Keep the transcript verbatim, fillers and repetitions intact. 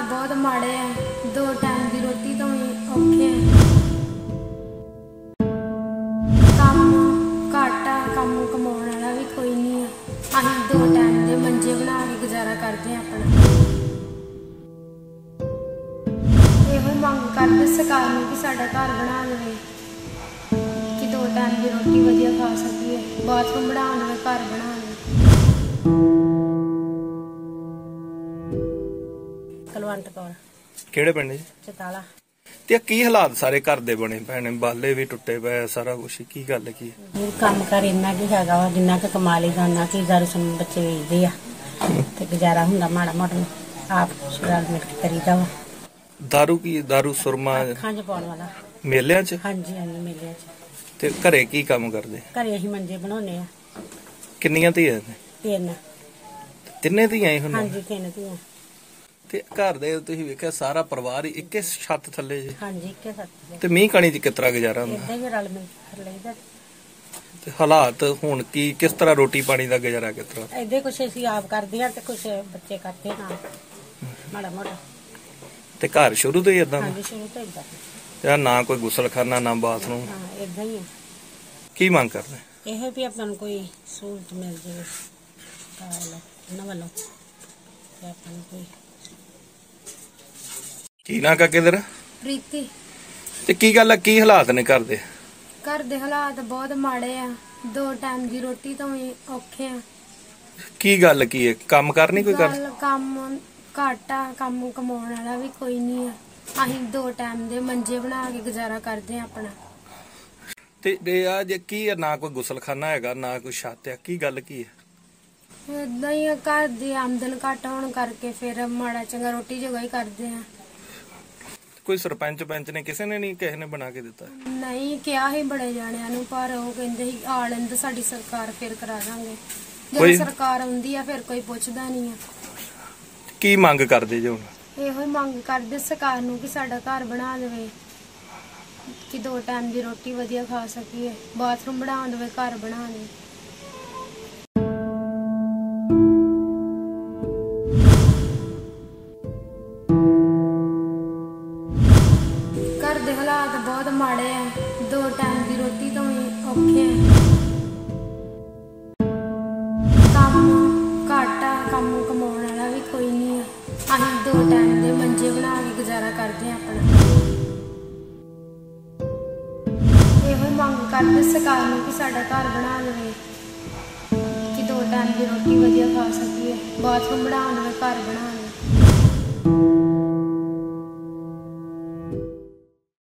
बहुत माड़े आ, दो टाइम की रोटी तो भी औखे काम घट आ, काम कमाने वाला भी कोई नहीं है। असीं दो टाइम के मंजे बना के गुजारा करते हैं अपना। ਇਹੋ ਮੰਗ ਕਰਦੇ ਸਰਕਾਰ ਨੂੰ ਕਿ ਸਾਡਾ ਘਰ ਬਣਾ ਦੇਵੇ ਕਿ ਦੋ ਟਾਈਮ ਦੀ ਰੋਟੀ ਵਧੀਆ ਖਾ ਸਕੀਏ, ਬਾਥਰੂਮ ਬਣਾ ਦੇਵੇ, ਘਰ ਬਣਾ ਦੇਵੇ। ਕੁਲਵੰਤ ਕੌਰ। ਕਿਹੜੇ ਪਿੰਡ ਜੀ? ਚਤਾਲਾ। ਤੇ ਕੀ ਹਾਲਾਤ ਸਾਰੇ ਘਰ ਦੇ ਬਣੇ ਪਏ ਨੇ, ਬਾਲੇ ਵੀ ਟੁੱਟੇ ਪਏ, ਸਾਰਾ ਕੁਛ ਕੀ ਗੱਲ ਕੀ ਹੈ? ਕੰਮ ਕਰ ਇੰਨਾ ਕੀ ਹੈਗਾ ਵਾ, ਜਿੰਨਾ ਕੁ ਕਮਾ ਲਈਦਾ ਉਹਨਾਂ ਕੀ ਦਾਰੂ ਸੁਣ ਬੱਚੇ ਵੇਚਦੇ ਆ ਤੇ ਗੁਜ਼ਾਰਾ ਹੁੰਦਾ ਮਾੜਾ ਮੋਟਾ ਆਪ ਰਲ ਮਿਲ ਕੇ ਕਰੀਦਾ ਵਾ। ਦਾਰੂ ਕੀ? ਦਾਰੂ ਸੁਰਮਾ ਅੱਖਾਂ 'ਚ ਪਾਉਣ ਵਾਲਾ ਮੇਲਿਆਂ 'ਚ? ਹਾਂਜੀ ਹਾਂਜੀ ਮੇਲਿਆਂ 'ਚ। ਤੇ ਘਰੇ ਕੀ ਕੰਮ ਕਰਦੇ? ਘਰੇ ਅਸੀਂ ਮੰਜੇ ਬਣਾਉਨੇ ਆ। ਕਿੰਨੀਆਂ ਧੀਆਂ ਨੇ? ਤਿੰਨ। ਤਿੰਨੇ ਧੀਆਂ ਹੀ ਹੁਣ? ਹਾਂਜੀ ਤਿੰਨ ਧੀਆਂ। ਤੇ ਘਰ ਦੇ ਤੁਸੀਂ ਵੇਖਿਆ ਸਾਰਾ ਪਰਿਵਾਰ ਇੱਕੇ ਛੱਤ ਥੱਲੇ ਜੀ? ਹਾਂਜੀ ਇੱਕੇ ਛੱਤ। ਤੇ ਮੀਂਹ ਕਣੀ 'ਚ ਕਿਸ ਤਰ੍ਹਾਂ ਗੁਜ਼ਾਰਾ ਹੁੰਦਾ? ਇਦਾਂ ਹੀ ਰਲ ਮਿਲ ਕਰ ਲਈਦਾ। ਤੇ ਹਾਲਾਤ ਹੁਣ ਕੀ, ਕਿਸ ਤਰ੍ਹਾਂ ਰੋਟੀ ਪਾਣੀ ਦਾ ਗੁਜ਼ਾਰਾ ਕਿਸ ਤਰ੍ਹਾਂ? ਇਦਾਂ ਕੁਛ ਅਸੀਂ ਆਪ ਕਰਦੇ ਆ ਤੇ ਕੁਛ ਬੱਚੇ ਕਰਦੇ ਨਾਲ ਮਾੜਾ ਮੋਟਾ। ਤੇ ਘਰ ਸ਼ੁਰੂ ਤੋਂ ਹੀ ਏਦਾਂ? ਹਾਂਜੀ ਸ਼ੁਰੂ ਤੋਂ ਏਦਾਂ। ਤੇ ਨਾ ਕੋਈ ਗੁਸਲਖਾਨਾ ਨਾ ਬਾਥਰੂਮ? ਹਾਂ ਏਦਾਂ ਹੀ ਆ। ਕੀ ਮੰਗ ਕਰਦੇ? ਇਹ ਵੀ ਆਪਾਂ ਨੂੰ ਕੋਈ ਸਹੂਲਤ ਮਿਲ ਜਾਵੇ ਉਹਨਾਂ ਵੱਲੋਂ ਤੇ ਆਪਾਂ ਨੂੰ ਕੋਈ। ਕੀ ਨਾ ਕਾ ਕਿਧਰ? ਪ੍ਰੀਤੀ। ਤੇ ਕੀ ਗੱਲ ਆ, ਕੀ ਹਾਲਾਤ ਨੇ ਘਰ ਦੇ? ਘਰ ਦੇ ਹਾਲਾਤ ਬਹੁਤ ਮਾੜੇ ਆ, ਦੋ ਟਾਈਮ ਦੀ ਰੋਟੀ ਤੋਂ ਵੀ ਔਖੇ ਆ। ਕੀ ਗੱਲ ਕੀ ਹੈ? ਕੰਮ ਕਰ ਨਹੀਂ ਕੋਈ ਕਰ? ਕੰਮ ਘੱਟ ਆ, ਕੰਮ ਕਮਾਉਣ ਵਾਲਾ ਵੀ ਕੋਈ ਨਹੀਂ ਆ। ਅਸੀਂ ਦੋ ਟਾਈਮ ਦੇ ਮੰਜੇ ਬਣਾ ਕੇ ਗੁਜ਼ਾਰਾ ਕਰਦੇ ਆ ਆਪਣਾ। ਤੇ ਆ ਜੇ ਕੀ ਆ, ਨਾ ਕੋਈ ਗੁਸਲਖਾਨਾ ਹੈਗਾ ਨਾ ਕੋਈ ਛੱਤ ਆ, ਕੀ ਗੱਲ ਕੀ ਹੈ? ਏਦਾਂ ਹੀ ਆ, ਘਰ ਦੀ ਆਮਦਨ ਘੱਟ ਹੋਣ ਕਰਕੇ ਫਿਰ ਮਾੜਾ ਚੰਗਾ ਰੋਟੀ ਜੋਗਾ ਹੀ ਕਰਦੇ ਆ। ਕੋਈ ਸਰਪੰਚ ਪੰਚ ਨੇ ਕਿਸੇ ਨੇ ਨਹੀਂ, ਕਿਸੇ ਨੇ ਬਣਾ ਕੇ ਦਿੱਤਾ? ਨਹੀਂ ਕਿਹਾ ਸੀ ਬੜੇ ਜਾਣਿਆਂ ਨੂੰ, ਪਰ ਉਹ ਕਹਿੰਦੇ ਸੀ ਆ ਲੈਂਦੇ ਸਾਡੀ ਸਰਕਾਰ, ਫਿਰ ਕਰਾ ਦਾਂਗੇ। ਜਦੋਂ ਸਰਕਾਰ ਆਉਂਦੀ ਆ ਫਿਰ ਕੋਈ ਪੁੱਛਦਾ ਨਹੀਂ ਆ। ਕੀ ਮੰਗ ਕਰਦੇ ਜੀ ਹੁਣ? ਇਹੋ ਹੀ ਮੰਗ ਕਰਦੇ ਸਰਕਾਰ ਨੂੰ ਕਿ ਸਾਡਾ ਘਰ ਬਣਾ ਦੇਵੇ ਕਿ ਦੋ ਟਾਈਮ ਦੀ ਰੋਟੀ ਵਧੀਆ ਖਾ ਸਕੀਏ, ਬਾਥਰੂਮ ਬਣਾ ਦੇਵੇ, ਘਰ ਬਣਾ ਦੇਵੇ। ਘਰ ਦੇ ਹਾਲਾਤ ਬਹੁਤ ਮਾੜੇ ਆ, ਦੋ ਟਾਈਮ ਦੀ ਰੋਟੀ ਤੋਂ ਵੀ ਔਖੇ ਆ। ਕੰਮ ਘੱਟ ਆ, ਕੰਮ ਕਮਾਉਣ ਵਾਲਾ ਵੀ ਕੋਈ ਨਹੀਂ ਆ। ਅਸੀਂ ਦੋ ਟਾਈਮ ਦੇ ਮੰਜੇ ਬਣਾ ਕੇ ਗੁਜ਼ਾਰਾ ਕਰਦੇ ਆ ਆਪਣਾ। ਇਹੋ ਹੀ ਮੰਗ ਕਰਦੇ ਸਰਕਾਰ ਨੂੰ ਕਿ ਸਾਡਾ ਘਰ ਬਣਾ ਦੇਵੇ ਕਿ ਦੋ ਟਾਈਮ ਦੀ ਰੋਟੀ ਵਧੀਆ ਖਾ ਸਕੀਏ, ਬਾਥਰੂਮ ਬਣਾ ਦੇਵੇ, ਘਰ ਬਣਾ ਦੇਵੇ।